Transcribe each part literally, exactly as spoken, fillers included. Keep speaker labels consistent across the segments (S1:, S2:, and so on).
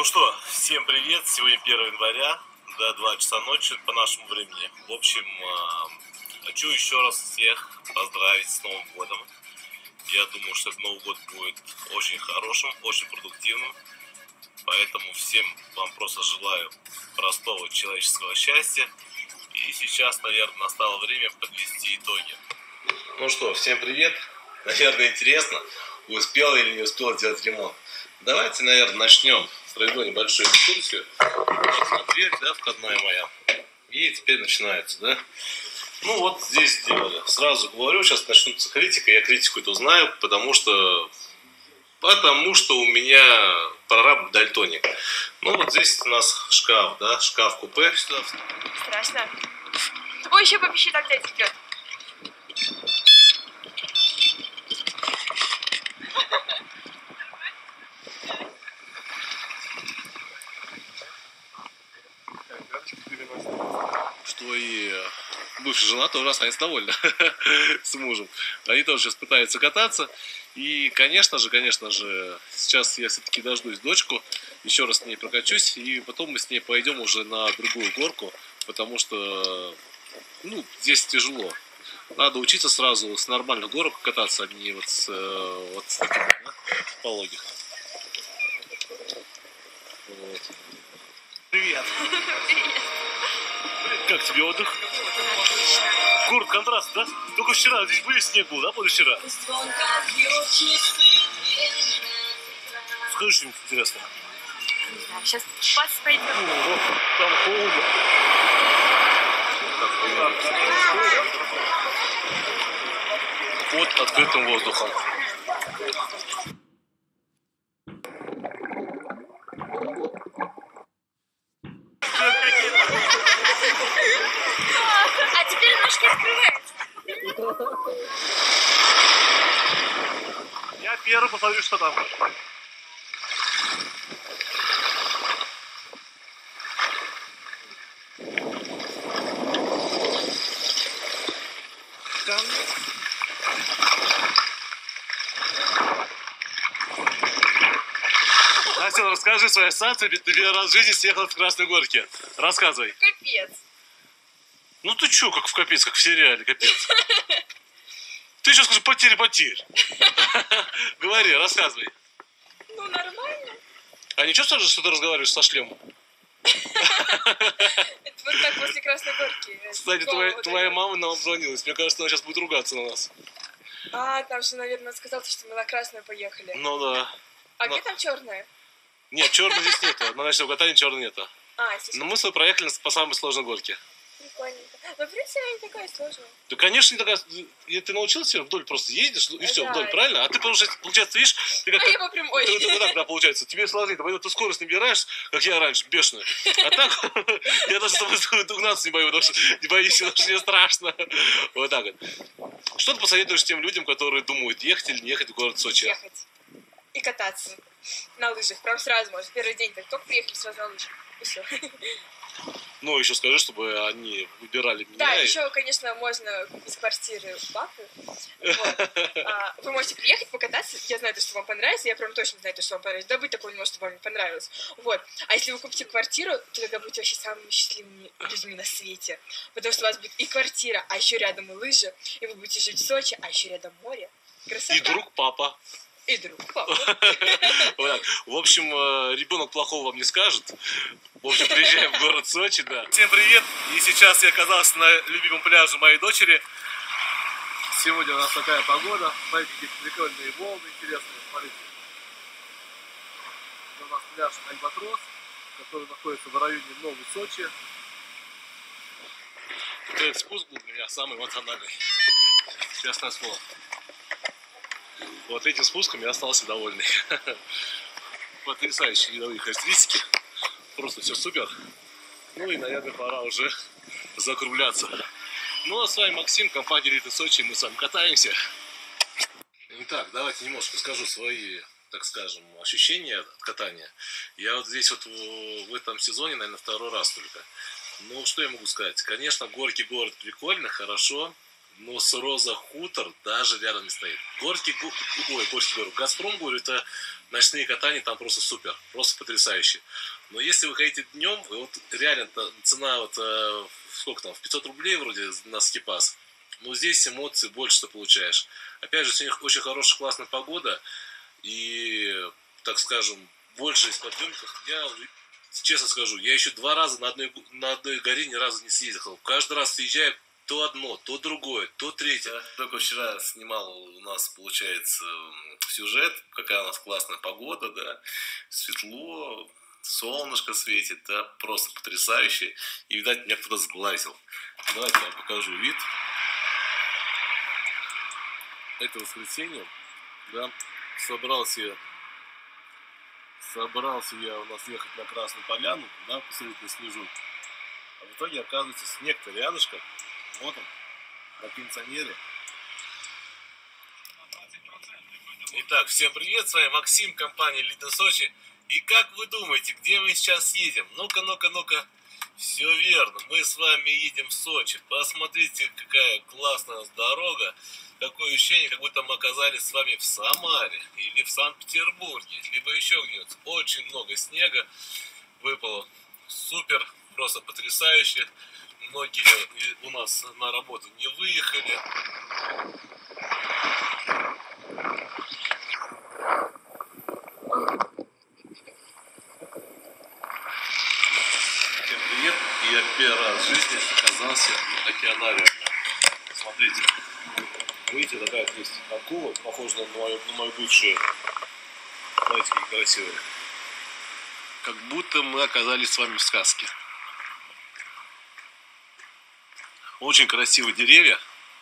S1: что, всем привет! Сегодня первое января, до два часа ночи по нашему времени. В общем, хочу еще раз всех поздравить с Новым годом. Я думаю, что этот Новый год будет очень хорошим, очень продуктивным. Поэтому всем вам просто желаю простого человеческого счастья. И сейчас, наверное, настало время подвести итоги. Ну что, всем привет! Наверное, интересно, успел или не успел сделать ремонт. Давайте, наверное, начнем. Проведу небольшую экскурсию. Вот дверь, да, входная моя. И теперь начинается, да. Ну вот здесь сделали. Сразу говорю, сейчас начнутся критика. Я критику эту знаю, потому что потому что у меня прораб дальтоник. Ну вот здесь у нас шкаф, да, шкаф-купе.
S2: Страшно. Ой, еще попищи, так дядя идет.
S1: Что и бывшая жена тоже останется довольна с мужем. Они тоже сейчас пытаются кататься. И, конечно же, конечно же, сейчас я все-таки дождусь дочку, еще раз с ней прокачусь, и потом мы с ней пойдем уже на другую горку, потому что, ну, здесь тяжело. Надо учиться сразу с нормальных горок кататься, а не вот с, вот с таких, да, пологих. Вот. Привет!
S2: Привет!
S1: Как тебе отдых?
S2: Отлично.
S1: Город контраст, да? Только вчера здесь были, снег был, да, позавчера? Скажи что-нибудь интересное.
S2: Не знаю, сейчас спать пойдем.
S1: О, там холодно. Под открытым воздухом.
S2: А теперь ножки открываются.
S1: Я первый посмотрю, что там. Там. Настя, расскажи свои ассоциации, ты первый раз в жизни съехала с Красной Горки. Рассказывай.
S2: Капец.
S1: Ну ты чё, как в капец, как в сериале, капец. Ты еще скажи, потерь, потерь. Говори, рассказывай.
S2: Ну, нормально.
S1: А ничего, что ты разговариваешь со шлемом?
S2: Это вот так после Красной Горки.
S1: Кстати, твоя, твоя мама нам обзвонилась. Мне кажется, она сейчас будет ругаться на нас.
S2: А, там же, наверное, сказал, что мы на Красную поехали.
S1: Ну да.
S2: А
S1: Но...
S2: где там черная?
S1: Нет, черной здесь нету. На ночном катании черной нету.
S2: А, сейчас.
S1: Но мы с тобой проехали по самой сложной горке.
S2: Прикольненько. Но, в принципе, она не такая сложная.
S1: Да, конечно, не такая. Ты научился вдоль просто ездишь, и все,
S2: да.
S1: вдоль, правильно? А ты, получается, получается видишь, ты как-то...
S2: А я по прямой.
S1: Ты, ты вот так, да, получается. Тебе сложнее, поэтому ты скорость набираешь, как я раньше, бешеную. А так, я даже с тобой угнаться не боюсь, потому что не боюсь, потому что мне страшно. Вот так вот. Что ты посоветуешь тем людям, которые думают, ехать или не ехать в город Сочи?
S2: Ехать. И кататься. На лыжах. Прям сразу, может, первый день так только приехали, сразу на лыжах. И все.
S1: Ну, еще скажи, чтобы они выбирали меня.
S2: Да,
S1: и...
S2: еще, конечно, можно из квартиры бафы. Вот. А, вы можете приехать, покататься. Я знаю, что вам понравится. Я прям точно знаю, что вам понравится. Да быть такого не может, чтобы вам не понравилось. Вот. А если вы купите квартиру, то тогда будете вообще самыми счастливыми людьми на свете. Потому что у вас будет и квартира, а еще рядом и лыжи. И вы будете жить в Сочи, а еще рядом море. Красота.
S1: И друг папа.
S2: И друг папа.
S1: В общем, ребенок плохого вам не скажет. В общем, приезжаем в город Сочи, да. Всем привет! И сейчас я оказался на любимом пляже моей дочери. Сегодня у нас такая погода. Смотрите, какие прикольные волны интересные. Смотрите. Это у нас пляж Альбатрос, который находится в районе Новой Сочи. Этот спуск был для меня самый эмоциональный. Честное слово. Вот этим спуском я остался довольный. Потрясающие видовые характеристики. Просто все супер. Ну и, наверное, пора уже закругляться. Ну а с вами Максим, компания Элиты Сочи. Мы с вами катаемся. Итак, давайте немножко скажу свои, так скажем, ощущения от катания. Я вот здесь вот в, в этом сезоне, наверное, второй раз только. Ну, что я могу сказать? Конечно, горки город прикольно, хорошо. но с Роза Хутор даже рядом не стоит. Горский, ой, Горский, говорю, Газпром, говорю, это ночные катания, там просто супер, просто потрясающе. Но если вы хотите днем, вот реально цена вот, э, сколько там, в пятьсот рублей вроде на скипас, но здесь эмоций больше ты получаешь. Опять же, сегодня очень хорошая, классная погода, и, так скажем, больше из подъемников. Я честно скажу, я еще два раза на одной, на одной горе ни разу не съездил. Каждый раз съезжаю то одно, то другое, то третье. Я только вчера снимал у нас, получается, сюжет, какая у нас классная погода, да, светло, солнышко светит, да, просто потрясающе. И, видать, меня кто-то сглазил. Давайте я вам покажу вид. Это воскресенье, да, собрался я Собрался я у нас ехать на Красную Поляну, да, посмотреть на снежок. А в итоге, оказывается, снег-то рядышком. Вот он, на кондиционере. Итак, всем привет, с вами Максим, компания Лиден Сочи. И как вы думаете, где мы сейчас едем? Ну-ка, ну-ка, ну-ка. Все верно, мы с вами едем в Сочи. Посмотрите, какая классная дорога. Такое ощущение, как будто мы оказались с вами в Самаре или в Санкт-Петербурге, либо еще где-нибудь. Очень много снега выпало. Супер, просто потрясающе. Многие у нас на работу не выехали. Всем привет. Я первый раз в жизни оказался на океанариуме. Смотрите. Видите, такая вот есть акула, похожая на мою, на мою бывшую. Знаете, какие красивые. Как будто мы оказались с вами в сказке. Очень красивые деревья.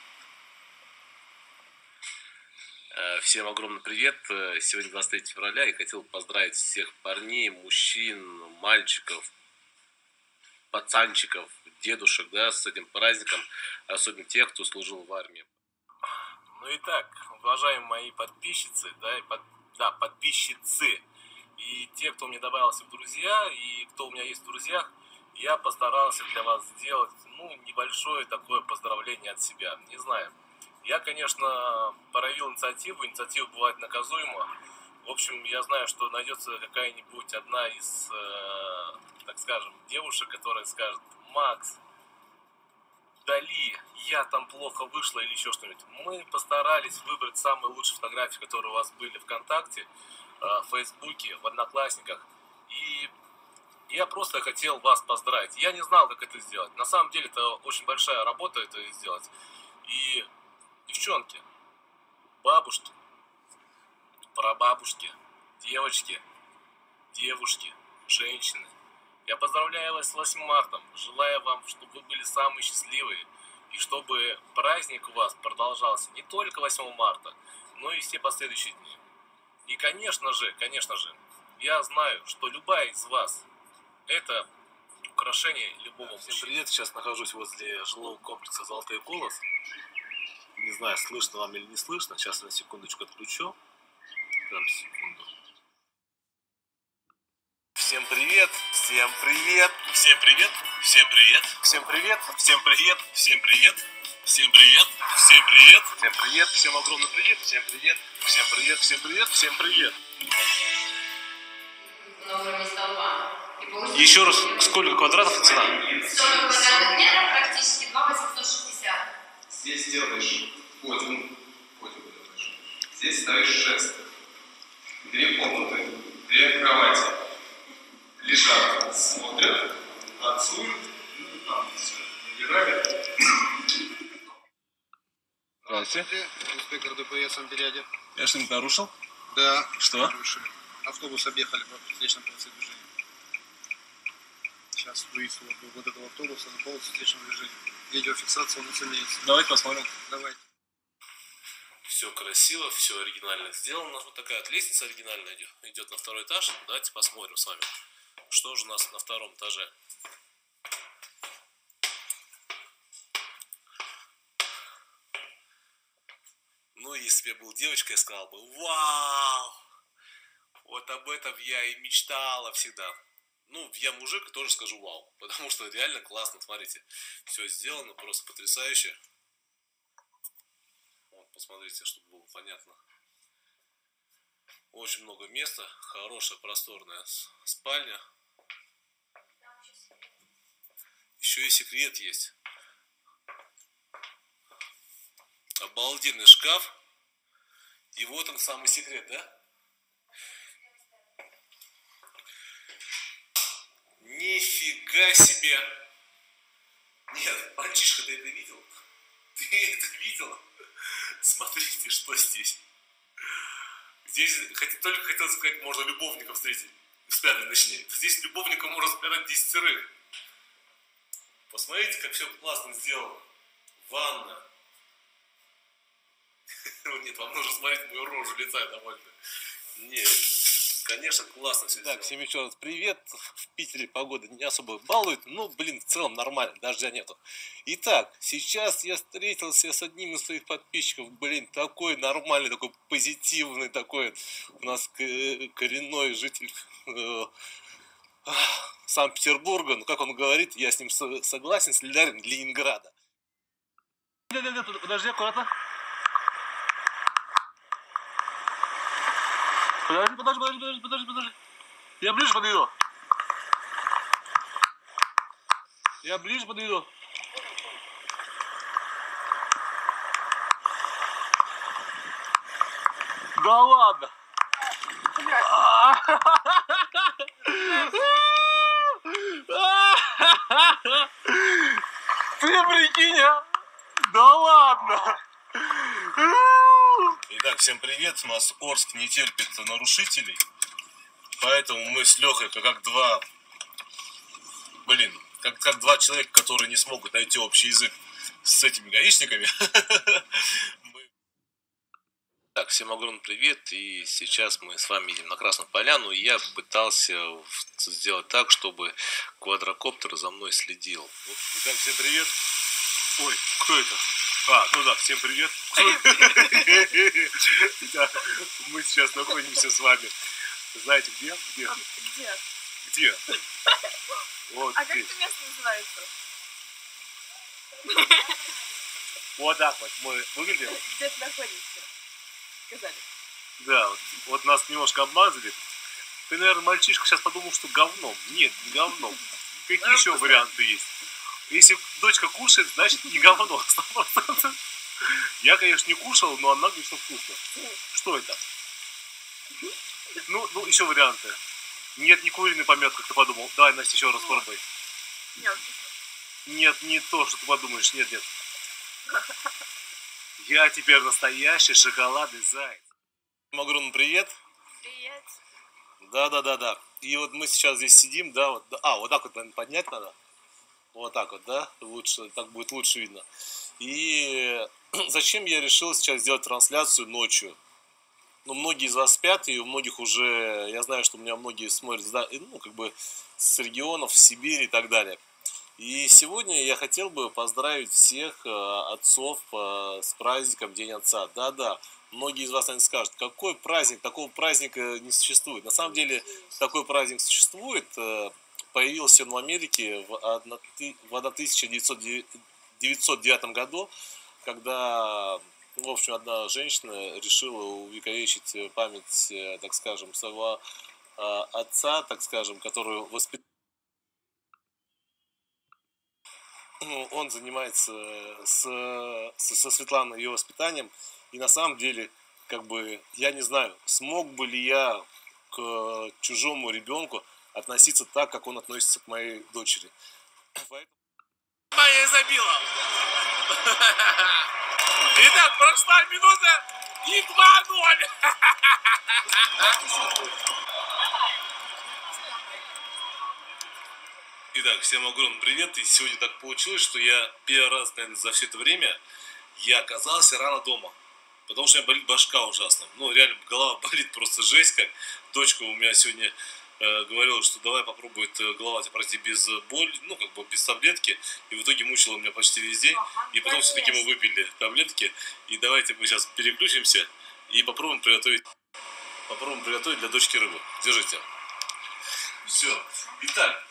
S1: Всем огромный привет. Сегодня двадцать третьего февраля. И хотел поздравить всех парней, мужчин, мальчиков, пацанчиков, дедушек, да, с этим праздником. Особенно тех, кто служил в армии. Ну и так, уважаемые мои подписчицы, да, и под, да, подписчицы, и те, кто мне добавился в друзья, и кто у меня есть в друзьях, я постарался для вас сделать, ну, небольшое такое поздравление от себя. Не знаю, я, конечно, проявил инициативу, инициатива бывает наказуема. В общем, я знаю, что найдется какая-нибудь одна из, э, так скажем, девушек, которая скажет: Макс, Дали, я там плохо вышла или еще что-нибудь. Мы постарались выбрать самые лучшие фотографии, которые у вас были ВКонтакте, в Фейсбуке, в Одноклассниках. И я просто хотел вас поздравить. Я не знал, как это сделать. На самом деле, это очень большая работа это сделать. И девчонки, бабушки, прабабушки, девочки, девушки, женщины, я поздравляю вас с восьмым марта, желаю вам, чтобы вы были самые счастливые, и чтобы праздник у вас продолжался не только восьмого марта, но и все последующие дни. И, конечно же, конечно же, я знаю, что любая из вас – это украшение любого мужчины. Всем привет, сейчас нахожусь возле жилого комплекса «Золотой колос». Не знаю, слышно вам или не слышно, сейчас на секундочку отключу. Прям секунду. Всем привет, всем привет, всем привет, всем привет, всем привет, всем привет, всем привет, всем привет, всем привет, всем привет, всем огромный привет, всем привет, всем привет, всем привет, всем привет.
S3: На уровне столба.
S1: Еще раз, сколько квадратов цена?
S3: сорок квадратных метров, практически два восемьсот шестьдесят.
S4: Здесь делаешь подиум, подиум делаешь. Здесь ставишь шест. Две комнаты, две кровати. Лежат, смотрят, танцуют, ну, там все набирали.
S1: Здравствуйте.
S5: Инспектор ДПС Антиряде.
S1: Я что-нибудь нарушил?
S5: Да.
S1: Что?
S5: Нарушили. Автобус объехали по встречному полосе движения. Сейчас выезд вот этого автобуса на полосу встречного движения. Видеофиксация у нас имеется.
S1: Давайте посмотрим.
S5: Давайте.
S1: Все красиво, все оригинально сделано. Вот такая вот лестница оригинальная идет, идет на второй этаж. Давайте посмотрим с вами, что же у нас на втором этаже. Ну, если бы я был девочкой, я сказал бы: вау! Вот об этом я и мечтала всегда. Ну, я мужик, тоже скажу вау. Потому что реально классно, смотрите. Все сделано просто потрясающе. посмотрите, чтобы было понятно. Очень много места, хорошая просторная спальня. Еще и секрет есть. Обалденный шкаф. И вот он самый секрет, да? Нифига себе! Нет, мальчишка, ты это видел? Ты это видел? Смотрите, что здесь. Здесь только хотел сказать, можно любовников встретить. Спрятать, точнее. Здесь любовника можно спрятать десятерых. Посмотрите, как все классно сделано. Ванна. Нет, вам нужно смотреть мою рожу лица довольно. Нет, конечно, классно все сделано. Так, всем еще раз привет. В Питере погода не особо балует, но, блин, в целом нормально, дождя нету. Итак, сейчас я встретился с одним из своих подписчиков. Блин, такой нормальный, такой позитивный, такой у нас коренной житель э, Санкт-Петербурга. Ну, как он говорит, я с ним согласен, солидарен, Ленинграда. Подожди, аккуратно. Подожди, подожди, подожди, подожди, подожди. Я ближе подойду. Я ближе подойду. Да ладно. Ты прикинь, а? Да ладно. Итак, всем привет. У нас Орск не терпит нарушителей. Поэтому мы с Лехой как два... Блин, как, как два человека, которые не смогут найти общий язык с этими гаишниками. Так, всем огромный привет. И сейчас мы с вами едем на Красную Поляну. И я пытался сделать так, чтобы квадрокоптер за мной следил. Вот, итак, всем привет. Ой, кто это? А, ну да, всем привет. Мы сейчас находимся с вами. Знаете где? Где?
S2: Где?
S1: Где? Вот
S2: а как это место называется?
S1: Вот так вот мы выглядим.
S2: Где ты находишься? Сказали.
S1: Да, вот, вот нас немножко обмазали. Ты, наверное, мальчишка сейчас подумал, что говном. Нет, не говном. Какие еще варианты есть? Если дочка кушает, значит не говно. Я, конечно, не кушал, но она говорит, что вкусно. Что это? Ну, ну, еще варианты. Нет, не куриный помет, как ты подумал. Давай, Настя, еще раз попробуй. Нет, не то, что ты подумаешь. Нет, нет. Я теперь настоящий шоколадный заяц. Огромный привет.
S2: Привет.
S1: Да, да, да, да. И вот мы сейчас здесь сидим, да, вот. А, вот так вот, наверное, поднять надо. Вот так вот, да, лучше, так будет лучше видно. И зачем я решил сейчас сделать трансляцию ночью? Ну, многие из вас спят, и у многих уже, я знаю, что у меня многие смотрят, ну, как бы с регионов, с Сибири и так далее. И сегодня я хотел бы поздравить всех отцов с праздником День Отца. Да-да, многие из вас, наверное, скажут, какой праздник, такого праздника не существует. На самом деле, такой праздник существует. Появился он в Америке в тысяча девятьсот девятом году, когда, в общем, одна женщина решила увековечить память, так скажем, своего отца, так скажем, который воспитал. Он занимается с, со Светланой ее воспитанием. И на самом деле, как бы, я не знаю, смог бы ли я к чужому ребенку относиться так, как он относится к моей дочери. Моя забила. Итак, прошла минута и два ноль. Итак, всем огромный привет. И сегодня так получилось, что я первый раз, наверное, за все это время я оказался рано дома. Потому что у меня болит башка ужасно. Ну, реально, голова болит просто жесть как. Дочка у меня сегодня э, говорила, что давай попробует голова пройти без боли, ну, как бы без таблетки. И в итоге мучила меня почти весь день. И потом все-таки мы выпили таблетки. И давайте мы сейчас переключимся и попробуем приготовить, попробуем приготовить для дочки рыбу. Держите. Все. Итак.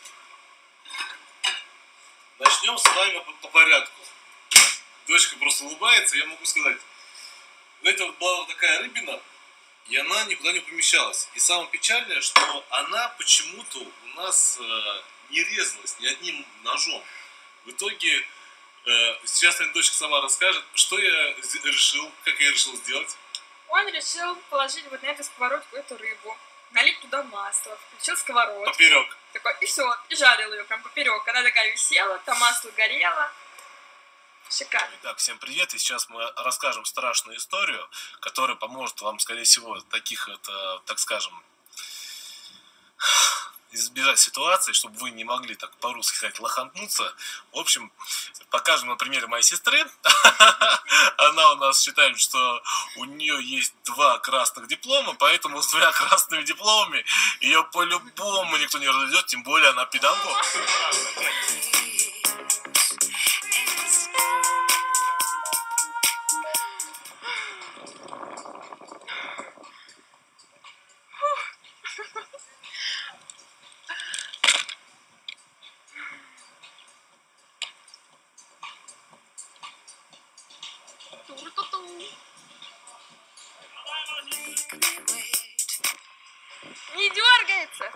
S1: Начнем с вами по, по порядку. Дочка просто улыбается, я могу сказать, это вот была вот такая рыбина, и она никуда не помещалась. И самое печальное, что она почему-то у нас э, не резалась ни одним ножом. В итоге, э, сейчас моя дочка сама расскажет, что я решил, как я решил сделать.
S2: Он решил положить вот на эту сковородку эту рыбу, налить туда масло, включил сковородку.
S1: Поперек.
S2: Такой, и все, и жарил ее прям поперек. Она такая висела, там масло горело. Шикарно.
S1: Итак, всем привет, и сейчас мы расскажем страшную историю, которая поможет вам, скорее всего, таких, это, так скажем, избежать ситуации, чтобы вы не могли, так по-русски сказать, лохануться. В общем, покажем на примере моей сестры. Она у нас считает, что у нее есть два красных диплома, поэтому с двумя красными дипломами ее по-любому никто не разведет, тем более она педагог.
S2: Не дергается.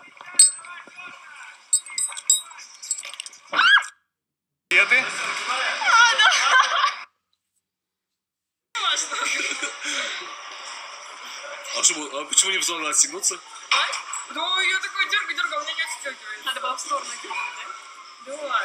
S1: Еды?
S2: А, да.
S1: А, что, а почему не позволила отстегнуться?
S2: А? Да, я такой дергаю, дергаю, у меня не отстегивает. Надо было в сторону дернуть, да? Да.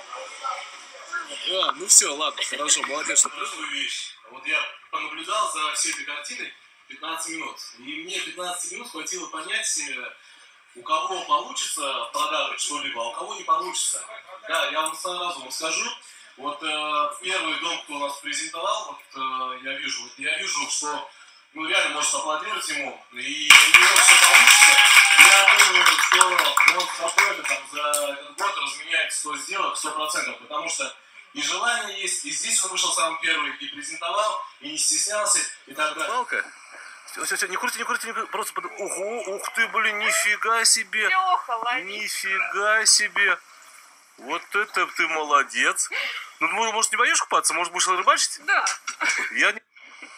S1: А, ну все, ладно, хорошо, молодец, что пришла вещь. Вот я понаблюдал за всей этой картиной пятнадцать минут. И мне пятнадцать минут хватило понять, у кого получится продать что-либо, а у кого не получится. Да, я вам сразу вам скажу. Вот э, первый дом, кто у нас презентовал, вот э, я вижу, вот я вижу, что ну реально может аплодировать ему, и у него все получится. Я думаю, что он спокойно там за этот год разменяет сто сделок, сто процентов, потому что и желание есть, и здесь он вышел сам первый, и презентовал, и не стеснялся, и так далее. Палка? Все, все, все, не крути, не крути, не крути, просто под... Ого, ух ты, блин, нифига себе.
S2: Леха, лови.
S1: Нифига себе. Вот это ты молодец. Ну, может, не пойдешь купаться, может, будешь рыбачить?
S2: Да.
S1: Я не...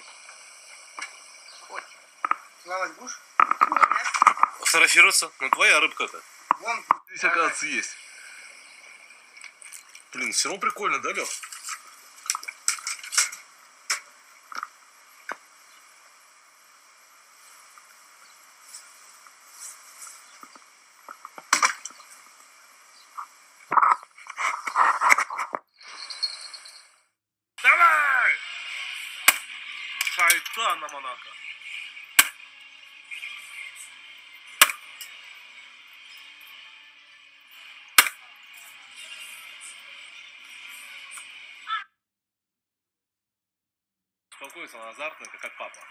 S5: Плавать будешь?
S1: Фотографироваться? Ну, твоя рыбка-то.
S5: Вон.
S1: Здесь, оказывается, есть. Блин, все равно прикольно, да, Лёх? Давай! Шайтан на Монако. Успокойся, он азартный, это как папа.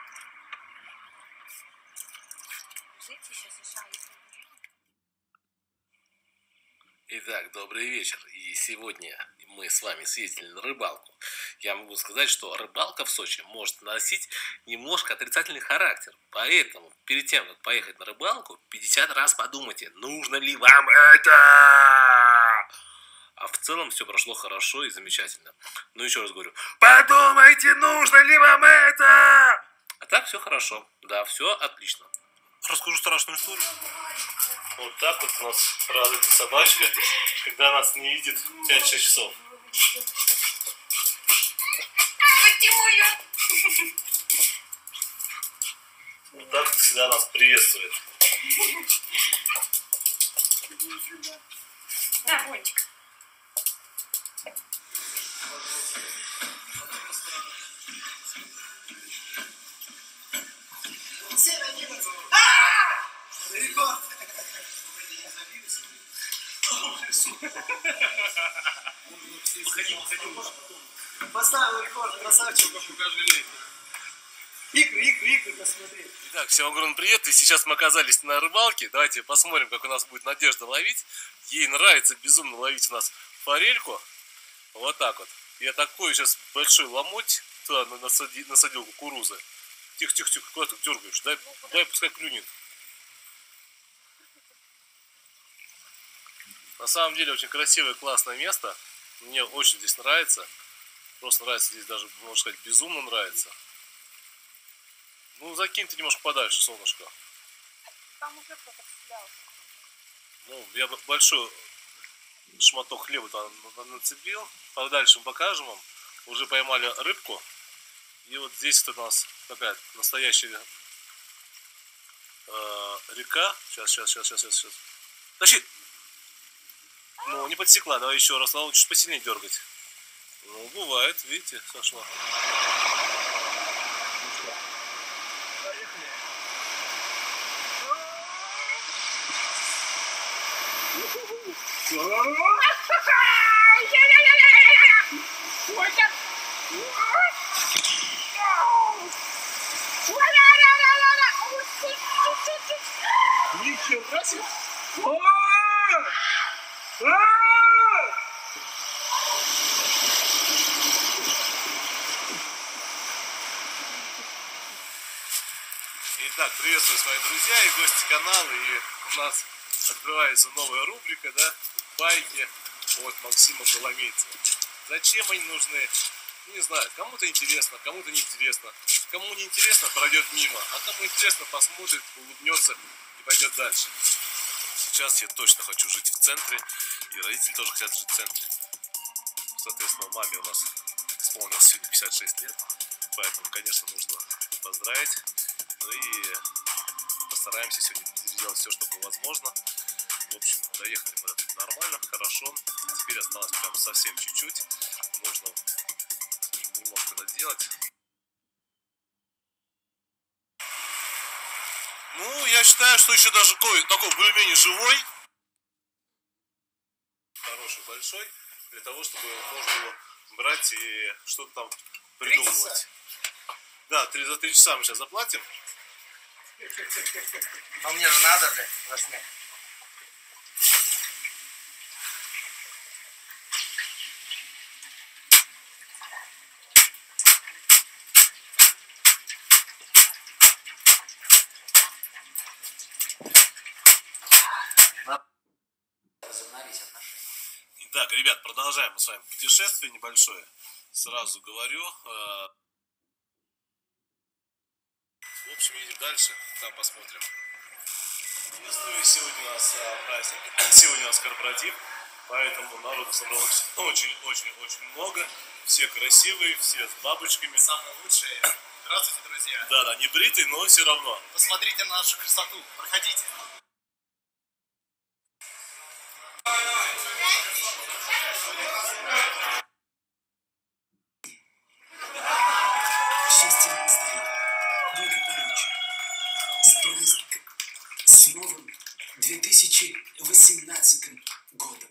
S1: Итак, добрый вечер. И сегодня мы с вами съездили на рыбалку. Я могу сказать, что рыбалка в Сочи может носить немножко отрицательный характер. Поэтому перед тем, как поехать на рыбалку, пятьдесят раз подумайте, нужно ли вам это. А в целом все прошло хорошо и замечательно. Но еще раз говорю, подумайте, нужно ли вам это. А так все хорошо. Да, все отлично. Расскажу страшную историю. Вот так вот у нас радует собачка, когда нас не видит пять-шесть часов. Вот так всегда нас приветствует.
S2: Да, Бончик.
S5: Поставил рекорд, красавчик. Икры, икры, икры, посмотри.
S1: Итак, всем огромный привет, и сейчас мы оказались на рыбалке. Давайте посмотрим, как у нас будет Надежда ловить. Ей нравится безумно ловить у нас форельку. Вот так вот. Я такой сейчас большой ломоть туда насадил, насадил кукурузы. Тихо-тихо-тихо, куда ты дергаешь? Дай, дай пускай клюнет. На самом деле очень красивое, классное место. Мне очень здесь нравится. Просто нравится здесь даже, можно сказать, безумно нравится. Ну, закинь ты немножко подальше, солнышко.
S2: Там уже кто-то стрелялся.
S1: Ну, я большой шматок хлеба там нацепил. Подальше мы покажем вам. Уже поймали рыбку. И вот здесь вот у нас такая настоящая э, река. Сейчас, сейчас, сейчас, сейчас, сейчас. Тащи! Ну, не подсекла, давай еще раз. Надо чуть посильнее дергать. Ну, бывает, видите, сошла.
S5: Ничего себе!
S1: Итак, приветствую свои друзья и гости канала. И у нас открывается новая рубрика, да, байки от Максима Коломейцева. Зачем они нужны? Не знаю, кому-то интересно, кому-то не интересно. Кому не интересно, пройдет мимо, а кому интересно, посмотрит, улыбнется и пойдет дальше. Сейчас я точно хочу жить в центре, и родители тоже хотят жить в центре. Соответственно, маме у нас исполнилось сегодня пятьдесят шесть лет, поэтому, конечно, нужно поздравить. Ну и постараемся сегодня сделать все, что было возможно. В общем, доехали мы нормально, хорошо. Теперь осталось прям совсем чуть-чуть. Нужно немножко доделать. Ну, я считаю, что еще даже такой, такой более-менее живой. Хороший, большой. Для того, чтобы можно было брать и что-то там придумывать. Да, три, за три часа мы сейчас заплатим.
S5: Но мне же надо, блядь, заснять.
S1: Итак, ребят, продолжаем мы с вами путешествие небольшое. Сразу говорю. В общем, едем дальше, там посмотрим. Ну и сегодня у нас праздник, сегодня у нас корпоратив, поэтому народу собралось очень-очень-очень много. Все красивые, все с бабочками.
S5: Самые лучшие. Здравствуйте, друзья.
S1: Да, да, не бритые, но все равно.
S5: Посмотрите на нашу красоту. Проходите.
S6: Счастья вам, здоровья, благополучия, с праздником, с новым две тысячи восемнадцатым годом.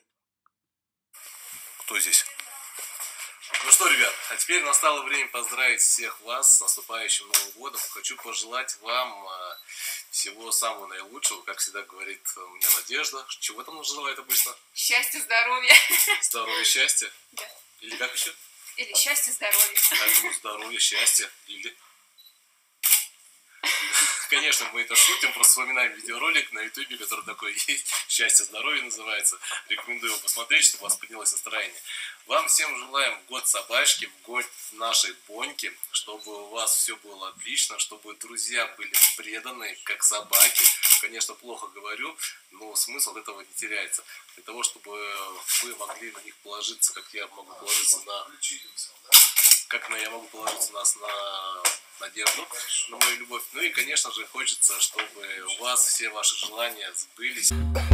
S1: Кто здесь? Ну что, ребят, а теперь настало время поздравить всех вас с наступающим Новым годом. Хочу пожелать вам э, всего самого наилучшего, как всегда говорит у меня Надежда. Чего там желает обычно?
S2: Счастья, здоровья.
S1: Здоровья, счастья.
S2: Да.
S1: Или как еще?
S2: Или счастья, здоровья.
S1: Я думаю, здоровья, счастья. Или... Конечно, мы это шутим, просто вспоминаем видеоролик на ютубе, который такой есть. «Счастье, здоровье» называется. Рекомендую его посмотреть, чтобы у вас поднялось настроение. Вам всем желаем год собачки, в год нашей Боньки, чтобы у вас все было отлично, чтобы друзья были преданные, как собаки. Конечно, плохо говорю, но смысл от этого не теряется. Для того, чтобы вы могли на них положиться, как я могу положиться на... Как на, я могу положиться нас на Надежду, на мою любовь. Ну и, конечно же, хочется, чтобы у вас все ваши желания сбылись.